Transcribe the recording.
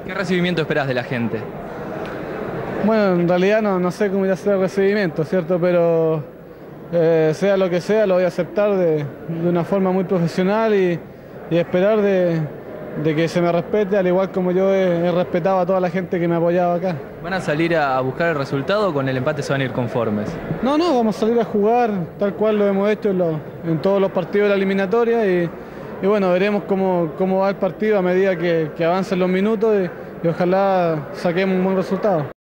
¿Qué recibimiento esperás de la gente? Bueno, en realidad no sé cómo irá a ser el recibimiento, ¿cierto? Pero sea lo que sea, lo voy a aceptar de una forma muy profesional y esperar de que se me respete, al igual como yo he respetado a toda la gente que me ha apoyado acá. ¿Van a salir a buscar el resultado o con el empate se van a ir conformes? No, vamos a salir a jugar tal cual lo hemos hecho en todos los partidos de la eliminatoria y bueno, veremos cómo va el partido a medida que avancen los minutos y ojalá saquemos un buen resultado.